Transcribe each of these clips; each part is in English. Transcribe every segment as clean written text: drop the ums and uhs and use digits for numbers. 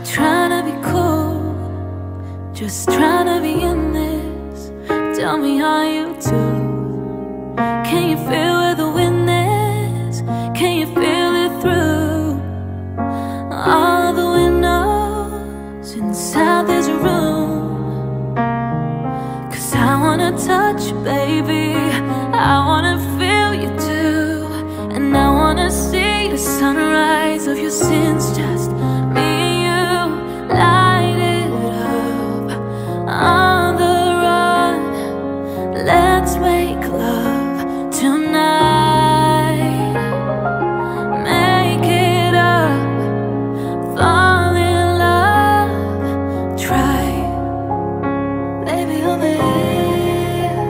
trying to be cool, just trying to be in this. Tell me how you do. Can you feel where the wind is? Can you feel it through all the windows inside this room? 'Cause I wanna touch you, baby, I wanna feel you too, and I wanna see the sunrise of your sins. Just me and you, light it up on the run. Let's make love tonight. Make it up, fall in love. Try, baby, I'm there.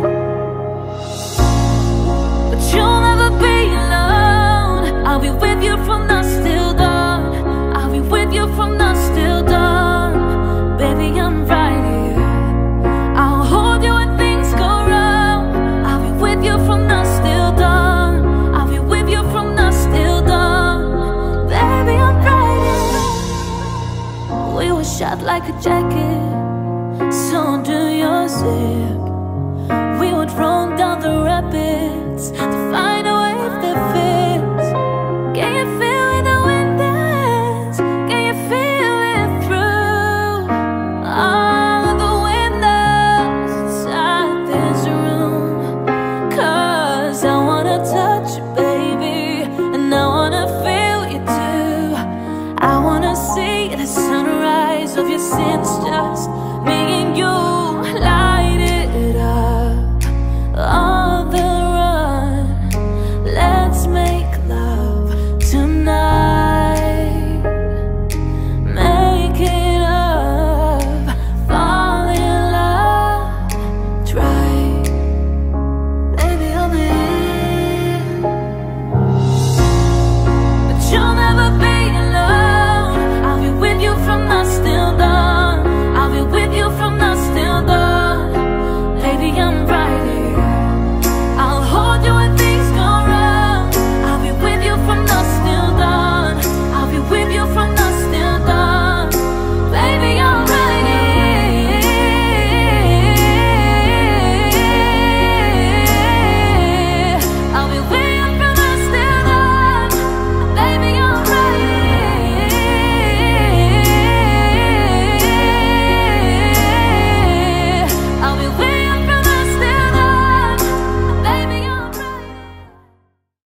But you'll never be alone. I'll be with you from dusk till dawn. I'll be with you from dusk till dawn. Baby, I'm right here. I'll hold you when things go wrong. I'll be with you from dusk till dawn. I'll be with you from dusk till dawn. Baby, I'm right here. We were shot like a jacket, so do your zip. We would roll down the rapids to find a wave that fits. Can you feel where the wind is? Can you feel it through all of the windows inside this room? 'Cause I wanna touch you, baby, and I wanna feel you too. I wanna see the sunrise of your sins. Just me and you.